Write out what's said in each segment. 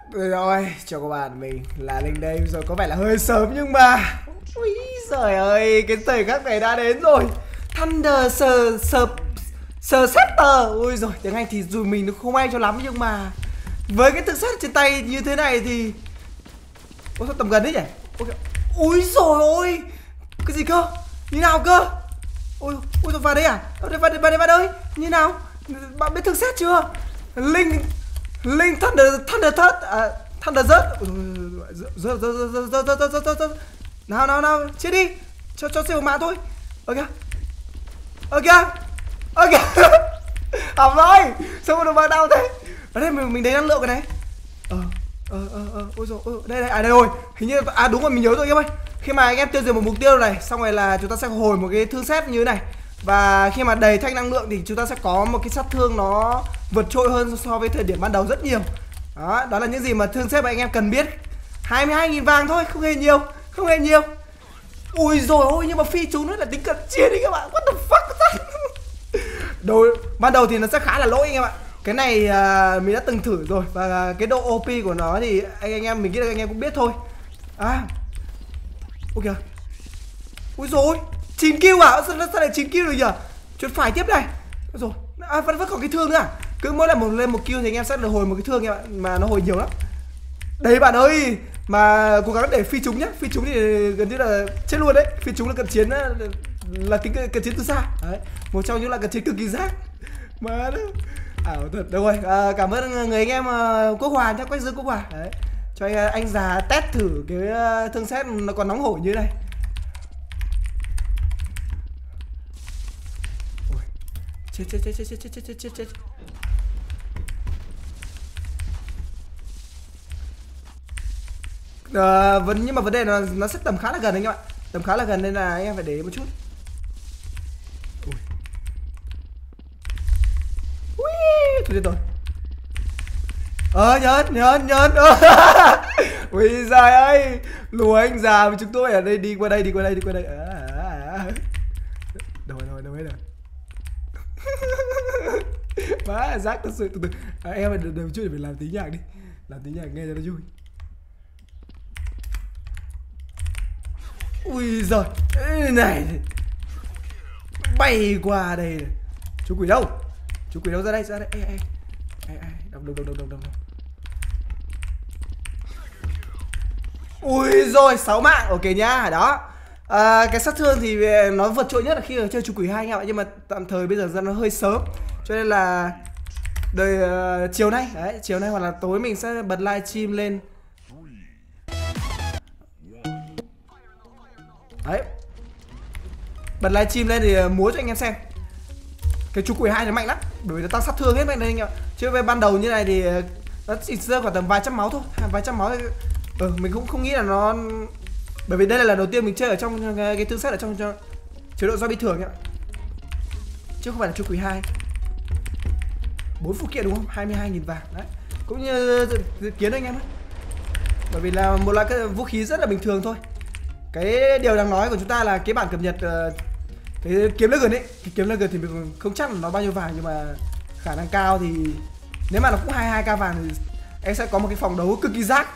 Rồi, chào các bạn, mình là Linh đây. Rồi có vẻ là hơi sớm nhưng mà ui giời ơi, cái thời khắc này đã đến rồi. Thunder Scepter. Ui rồi, tiếng Anh thì dù mình nó không hay cho lắm nhưng mà với cái thực set trên tay như thế này thì ôi sao tầm gần đấy nhỉ? Ui rồi ôi, cái gì cơ? Như nào cơ? Ôi ôi vào đây à? Vào đây ơi, như nào? Bạn biết thực set chưa? Linh Linh Thunder rớt. Nào chết đi, cho siêu mạng thôi. Ok ok học rồi, sao mà nó vào đau thế? Ở đây mình lấy năng lượng cái này. Ôi rồi đây rồi, hình như đúng rồi, mình nhớ rồi anh em ơi. Khi mà anh em tiêu diệt một mục tiêu này xong rồi là chúng ta sẽ hồi một cái thương set như thế này, và khi mà đầy thanh năng lượng thì chúng ta sẽ có một cái sát thương nó vượt trội hơn so với thời điểm ban đầu rất nhiều. Đó là những gì mà thương set mà anh em cần biết. 22.000 vàng thôi, không hề nhiều. Ui rồi ôi, nhưng mà phi chúng nó là tính cận chiến đi các bạn. What the fuck. Ban đầu thì nó sẽ khá là lỗi anh em ạ. Cái này mình đã từng thử rồi, và cái độ OP của nó thì anh em mình nghĩ là anh em cũng biết thôi. Ok. Ui rồi 9 kill à? Sao lại 9 kill rồi nhỉ? Chuyển phải tiếp này. Rồi vẫn còn cái thương nữa à? Cứ mỗi lần lên một kill thì anh em sẽ được hồi một cái thương em ạ, mà nó hồi nhiều lắm. Đấy bạn ơi, mà cố gắng để phi chúng nhá. Phi chúng thì gần như là chết luôn đấy. Phi chúng là cận chiến, là tính cận chiến từ xa đấy, một trong những là cận chiến cực kỳ rác mà đó. Thật. Được rồi, cảm ơn người anh em Quốc Hòa nhá, Quách Dương Quốc Hòa đấy, cho anh già test thử cái thương xét nó còn nóng hổi như thế này. Ôi, chết. Nhưng mà vấn đề là nó sẽ tầm khá là gần anh em ạ, tầm khá là gần nên là anh em phải để ý một chút. Thôi rồi. Nhơn. Ui giời ơi, lùa anh già với chúng tôi ở đây, đi qua đây. Đâu rồi. Má rác thật sự. Từ. Em ơi, đừng chút để mình làm tí nhạc đi. Làm tí nhạc nghe cho nó vui. Ui giời, này bay qua đây này. Chú quỷ đâu ra đây. Ê. Đồng. Ui rồi 6 mạng, ok nhá. Đó, cái sát thương thì nó vượt trội nhất là khi chơi chú quỷ 2 anh em ạ, nhưng mà tạm thời bây giờ ra nó hơi sớm, cho nên là chiều nay hoặc là tối mình sẽ bật livestream lên. Đấy, bật livestream lên thì múa cho anh em xem. Cái chú quỷ 2 nó mạnh lắm, bởi vì nó tăng sát thương hết mạnh đây anh em ạ. Chứ về ban đầu như này thì nó chỉ rơi khoảng tầm vài trăm máu thôi, mình cũng không nghĩ là nó, bởi vì đây là lần đầu tiên mình chơi ở trong cái thương set ở trong chế độ zombie thường ạ, chứ không phải là chú quỷ 2. 4 phụ kiện đúng không? 22.000 vàng đấy, cũng như dự kiến anh em ấy, bởi vì là một loại cái vũ khí rất là bình thường thôi. Cái điều đáng nói của chúng ta là cái bản cập nhật cái kiếm Legend ấy, cái kiếm Legend thì mình không chắc là nó bao nhiêu vàng, nhưng mà khả năng cao thì nếu mà nó cũng 22k vàng thì em sẽ có một cái phòng đấu cực kỳ rác.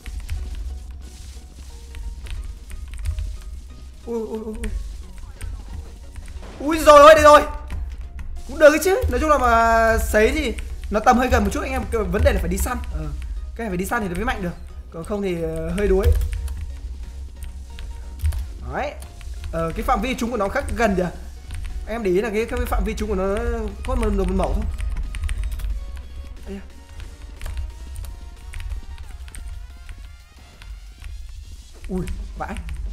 Ui rồi ôi, đây rồi, cũng được ấy chứ. Nói chung là mà sấy thì nó tầm hơi gần một chút anh em, vấn đề là phải đi săn. Cái này phải đi săn thì nó mới mạnh được, còn không thì hơi đuối. Đấy, cái phạm vi chúng của nó khá gần kìa. Em để ý là cái phạm vi chúng của nó có một mẩu thôi. Ui, vãi.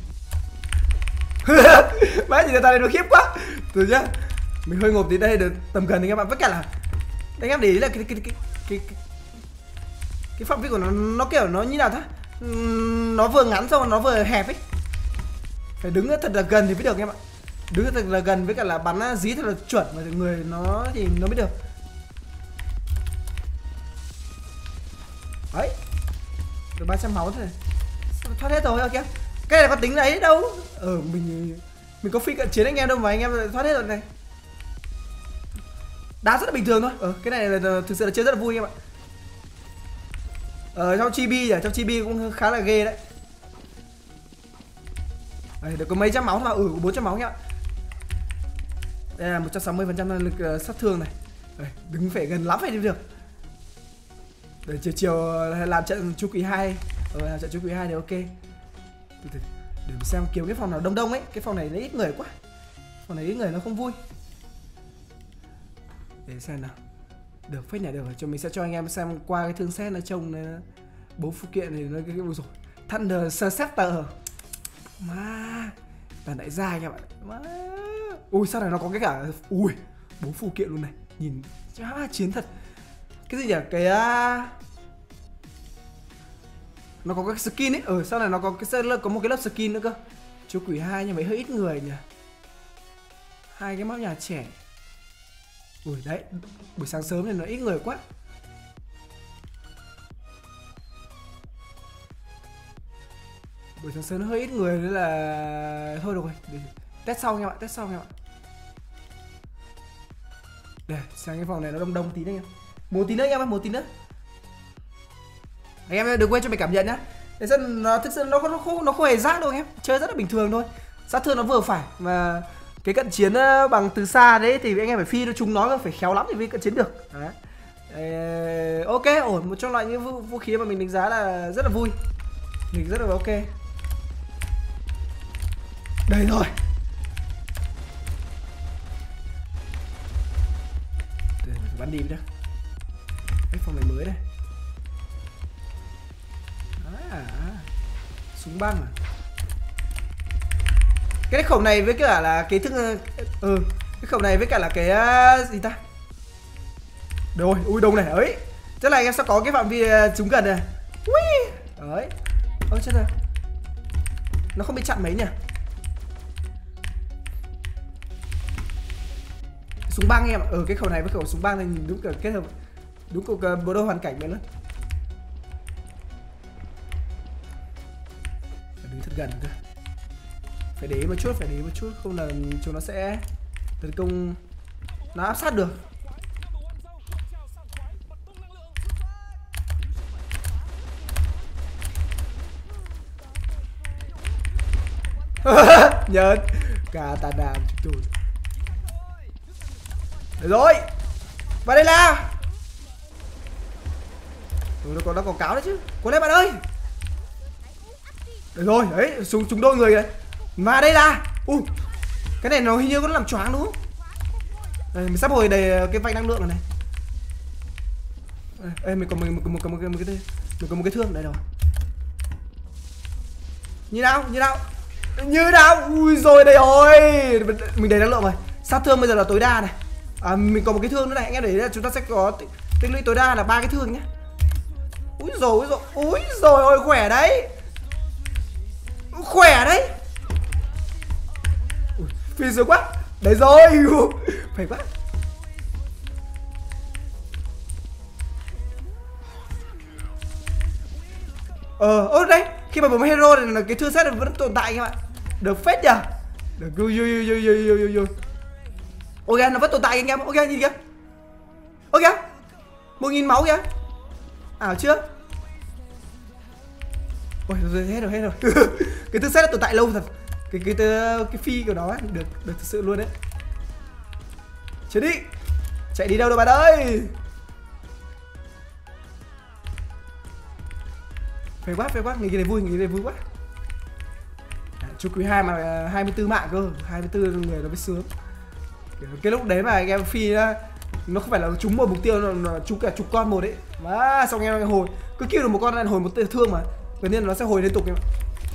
Vãi gì là này nó khiếp quá. Từ nhá, mình hơi ngộp tí đây được tầm gần thì các bạn. Tất cả là anh em để ý là cái phạm vi của nó kiểu nó như nào thế, nó vừa ngắn xong nó vừa hẹp ấy. Phải đứng thật là gần thì mới được em ạ. Đứng thật là gần với cả là bắn dí thật là chuẩn mà người nó thì nó mới được. Đấy, được 300 máu thôi. Thoát hết rồi kìa. Cái này có tính đấy đâu. Mình có phi cận chiến anh em đâu mà anh em thoát hết rồi này. Đá rất là bình thường thôi. Cái này là thực sự là chơi rất là vui em ạ. Ở trong chibi à, trong chibi cũng khá là ghê đấy. Đây, được có mấy trăm máu thôi, 400 máu nhá. Đây là 160% năng lực sát thương này. Đây, đứng phải gần lắm phải đi được. Để chiều làm trận chu kỳ 2. Làm trận chu kỳ 2 thì ok. Để mình xem kiếm cái phòng nào đông đông ấy. Cái phòng này nó ít người quá. Phòng này ít người nó không vui. Để xem nào. Được phết nhỉ, được rồi. Mình sẽ cho anh em xem qua cái thương xét nó trông nó... 4 phụ kiện thì nó cái rồi. Thunder Scepter. Má. Toàn đại gia các bạn. Má. Ui sao này nó có cái cả. Ui 4 phụ kiện luôn này. Nhìn chiến thật. Cái gì nhỉ? Cái nó có cái skin ấy. Sau này nó có một cái lớp skin nữa cơ. Chú quỷ 2 nhưng mà hơi ít người nhỉ. 2 cái map nhà trẻ. Ui đấy, buổi sáng sớm thì nó ít người quá. Buổi sáng sớm nó hơi ít người nên là thôi được rồi. Để test sau nha bạn, test sau nha bạn. Đây, sang cái phòng này nó đông đông tí nữa nha. Một tí nữa em ơi, một tí nữa. Anh em đừng quên cho mình cảm nhận nhá. Để xem nó thực sự nó không hề rác đâu anh em. Chơi rất là bình thường thôi. Sát thương nó vừa phải mà cái cận chiến bằng từ xa đấy thì anh em phải phi nó chúng nó phải khéo lắm thì mới cận chiến được. Đấy. Ok, ổn, một trong loại những vũ khí mà mình đánh giá là rất là vui. Mình rất là ok. Đây rồi. Đây, phải bắn đi nhá. Cái phòng này mới đây. Súng băng à? Cái khẩu này với cả là cái thương cái khẩu này với cả là cái gì ta? Rồi, ui đông này ấy. Chắc là anh em sẽ có cái phạm vi trúng gần này. Ui. Đấy. Ôi chết rồi. Nó không bị chặn mấy nhỉ? Súng băng em. Cái khẩu này với khẩu súng băng này đúng cả kết hợp. Đúng cuộc bộ đôi hoàn cảnh vậy luôn. Phải đứng thật gần cơ. Phải để ý một chút, không là chúng nó sẽ tấn công, nó áp sát được. Nhớ cả tà đàm chúng tôi. Được rồi, vào đây là nó có cáo đấy chứ. Cố lên bạn ơi. Được rồi, đấy, súng đôi người đấy. Mà đây là cái này nó hình như nó làm choáng đúng không? Đây, mình sắp hồi đầy cái vạch năng lượng này. Ê, mình có một cái thương đây rồi. Như nào? Ui rồi đây rồi. Mình đầy năng lượng rồi. Sát thương bây giờ là tối đa này. Mình có một cái thương nữa này, anh em để ý là chúng ta sẽ có tích lũy tối đa là 3 cái thương nhé. Úi rồi ôi khỏe đấy. Phi sướng quá. Đấy rồi. Phải quá. Đây. Khi mà bấm hero thì là cái thương set vẫn tồn tại các bạn. Được phết nhỉ. Được vui. Ok, nó vẫn tồn tại anh em. Ok, nhìn kìa. Ok. 1000 máu kìa. Chưa. Ôi rồi hết rồi. Cái thương set tồn tại lâu thật. Cái phi của nó ấy, được thực sự luôn đấy. Chạy đi đâu đâu bạn ơi. Phải quá, nghỉ cái này vui quá. Chú quý 2 mà 24 mạng cơ, 24 người nó mới sướng. Cái lúc đấy mà anh em phi nó không phải là trúng một mục tiêu, nó trúng cả chục con một đấy. Mà xong em hồi cứ kêu được một con là hồi một thương mà. Tất nhiên nó sẽ hồi liên tục em ạ.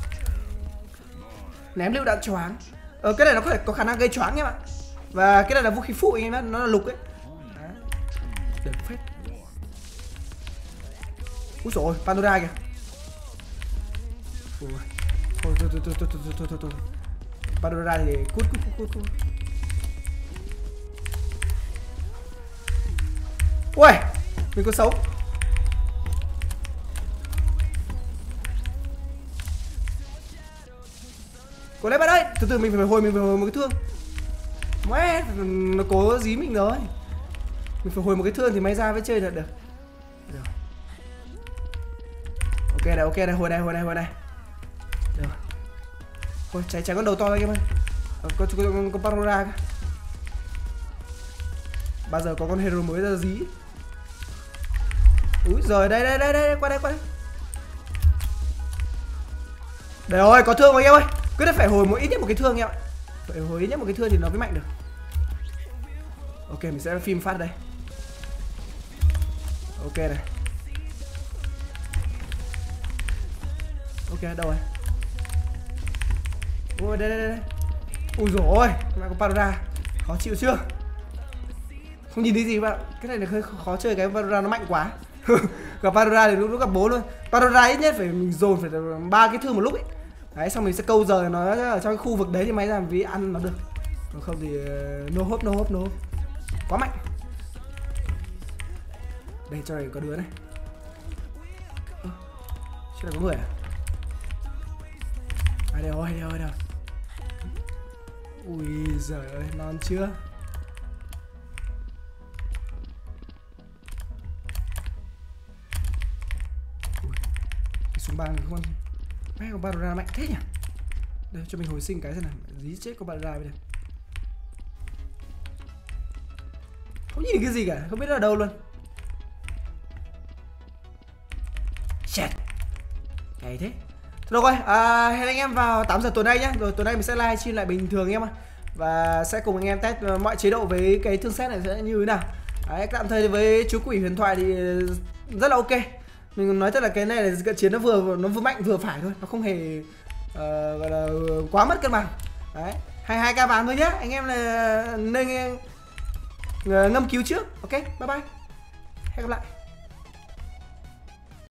Ném lựu đạn choáng. Cái này nó có khả năng gây choáng em ạ. Và cái này là vũ khí phụ anh em ạ, nó là lục ấy. Được phết. Úi dồi ôi, Pandora kìa. Thôi. Pandora thì cút. Ui, mình có xấu. Có lẽ bạn ơi, từ từ mình phải hồi một cái thương. Mẹ, nó cố dí mình rồi. Mình phải hồi một cái thương thì may ra mới chơi được. Ok này, hồi này. Được. Ôi, cháy con đầu to anh em ơi. Con Parora kìa. Bao giờ có con hero mới ra dí. Úi giời, đây, qua đây. Đây rồi, có thương rồi anh em ơi. Cứ phải hồi ít nhất một cái thương anh em ạ. Phải hồi ít nhất một cái thương thì nó mới mạnh được. Ok, mình sẽ phim phát đây. Ok này. Ok, đâu rồi? Ôi, đây. Ui dồi ôi, lại có Parora. Khó chịu chưa? Không nhìn thấy gì bạn. Cái này là hơi khó chơi, cái Parora nó mạnh quá. Gặp Parora thì lúc gặp bố luôn. Parora ít nhất phải mình dồn phải 3 cái thương một lúc ấy. Đấy, xong mình sẽ câu giờ nó ở trong cái khu vực đấy thì may ra vì ăn nó được. Còn không thì no hope. Quá mạnh. Đây, cho này có đứa này. Chứ là có người à? À đây rồi. Ui giời ơi, non chưa? Ui, cái súng băng không ăn. Mấy con Parora mạnh thế nhỉ? Đây, cho mình hồi sinh cái xem nào. Dí chết con Parora bây giờ. Không nhìn cái gì cả, không biết nó ở đâu luôn. Chết. Cái thế. Được rồi, hẹn anh em vào 8 giờ tối nay nhé. Rồi tối nay mình sẽ live stream lại bình thường anh em ạ. Và sẽ cùng anh em test mọi chế độ với cái thương xét này sẽ như thế nào. Đấy, tạm thời với chú quỷ huyền thoại thì rất là ok. Mình nói thật là cái này là cận chiến nó vừa mạnh vừa phải thôi, nó không hề gọi là quá mất cân bằng. Đấy, 22k vàng thôi nhá. Anh em là nên ngâm cứu trước. Ok, bye bye. Hẹn gặp lại.